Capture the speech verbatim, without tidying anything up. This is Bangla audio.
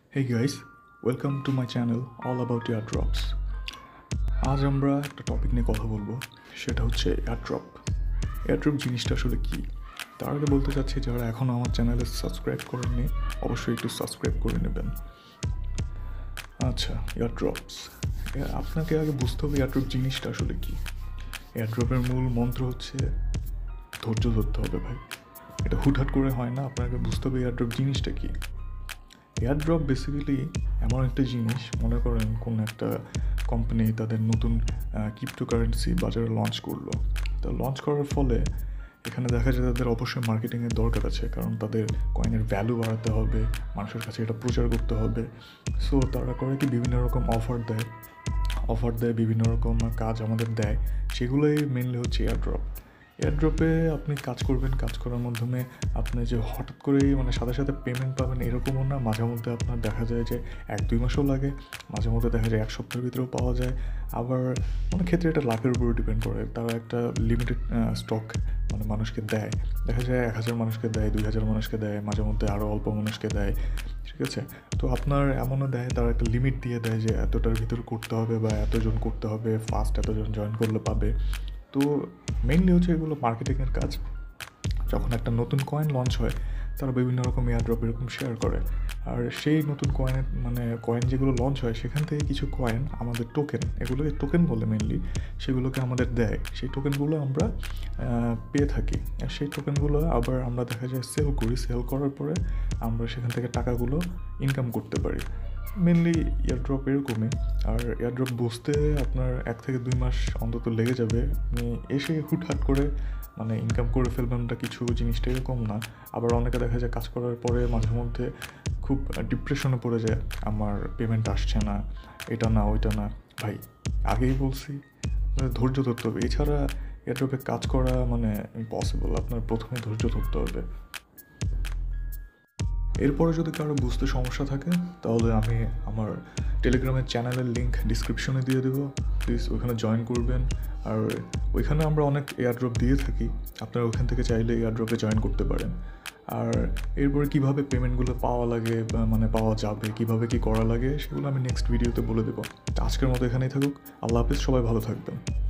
Hey guys, welcome to my channel all about Airdrops. আজ আমরা একটা টপিক নিয়ে কথা বলবো, সেটা হচ্ছে Airdrop. Airdrop জিনিসটা আসলে কী? তার আগে বলতে চাচ্ছি, যারা এখনও আমার চ্যানেলে সাবস্ক্রাইব করেননি অবশ্যই একটু সাবস্ক্রাইব করে নেবেন। আচ্ছা, Airdrops, আপনাকে আগে বুঝতে হবে Airdrop জিনিসটা আসলে কী। Airdropের মূল মন্ত্র হচ্ছে ধৈর্য ধরতে হবে ভাই। এটা হুটহাট করে হয় না, আপনাকে বুঝতে হবে Airdrop জিনিসটা কী। এয়ারড্রপ বেসিক্যালি এমন একটা জিনিস, মনে করেন কোন একটা কোম্পানি তাদের নতুন ক্রিপ্টোকারেন্সি বাজারে লঞ্চ করলো। তো লঞ্চ করার ফলে এখানে দেখা যায় তাদের অবশ্যই মার্কেটিংয়ের দরকার আছে, কারণ তাদের কয়েনের ভ্যালু বাড়াতে হবে, মানুষের কাছে এটা প্রচার করতে হবে। সো তারা করে কি বিভিন্ন রকম অফার দেয় অফার দেয় বিভিন্ন রকম কাজ আমাদের দেয়, সেগুলোই মেনলি হচ্ছে এয়ারড্রপ। এয়ারড্রপে আপনি কাজ করবেন, কাজ করার মাধ্যমে আপনি যে হঠাৎ করেই মানে সাথে সাথে পেমেন্ট পাবেন এরকমও না। মাঝে মধ্যে আপনার দেখা যায় যে এক দুই মাসও লাগে, মাঝে মধ্যে দেখা যায় এক সপ্তাহের ভিতরেও পাওয়া যায়। আবার অনেক ক্ষেত্রে এটা লাখের উপরে ডিপেন্ড করে, তারা একটা লিমিটেড স্টক মানে মানুষকে দেয়। দেখা যায় এক হাজার মানুষকে দেয়, দুই হাজার মানুষকে দেয়, মাঝে মধ্যে আরও অল্প মানুষকে দেয়, ঠিক আছে। তো আপনার এমনও দেয়, তারা একটা লিমিট দিয়ে দেয় যে এতটার ভিতরে করতে হবে বা এতজন করতে হবে, ফার্স্ট এতজন জয়েন করলে পাবে। তো মেইনলি হচ্ছে এগুলো মার্কেটিংয়ের কাজ। যখন একটা নতুন কয়েন লঞ্চ হয়, তারা বিভিন্ন রকম এয়ারড্রপ এরকম শেয়ার করে। আর সেই নতুন কয়েনের মানে কয়েন যেগুলো লঞ্চ হয়, সেখান থেকে কিছু কয়েন আমাদের টোকেন, এগুলোকে টোকেন বলে মেনলি, সেগুলোকে আমাদের দেয়। সেই টোকেনগুলো আমরা পেয়ে থাকি, আর সেই টোকেনগুলো আবার আমরা দেখা যায় সেল করি। সেল করার পরে আমরা সেখান থেকে টাকাগুলো ইনকাম করতে পারি। মেনলি এয়ারড্রপ এরকমই। আর এয়ারড্রপ বুঝতে আপনার এক থেকে দুই মাস অন্তত লেগে যাবে। আপনি এসে হুটহাট করে মানে ইনকাম করে ফেলবেনটা কিছু জিনিসটা এরকম না। আবার অনেকে দেখা যায় কাজ করার পরে মাঝে মধ্যে খুব ডিপ্রেশনে পড়ে যায়, আমার পেমেন্ট আসছে না, এটা না ওইটা না। ভাই আগেই বলছি, ধৈর্য ধরতে হবে। এছাড়া এয়ারড্রপে কাজ করা মানে ইম্পসিবল, আপনার প্রথমে ধৈর্য ধরতে হবে। এরপরে যদি কারো বুঝতে সমস্যা থাকে, তাহলে আমি আমার টেলিগ্রামের চ্যানেলের লিঙ্ক ডিসক্রিপশনে দিয়ে দেবো, প্লিজ ওইখানে জয়েন করবেন। আর ওইখানে আমরা অনেক এয়ারড্রপ দিয়ে থাকি, আপনারা ওইখান থেকে চাইলে এয়ারড্রপে জয়েন করতে পারেন। আর এরপরে কীভাবে পেমেন্টগুলো পাওয়া লাগে মানে পাওয়া যাবে, কীভাবে কী করা লাগে, সেগুলো আমি নেক্সট ভিডিওতে বলে দেবো। তো আজকের মতো এখানেই থাকুক। আল্লাহ হাফিজ, সবাই ভালো থাকবেন।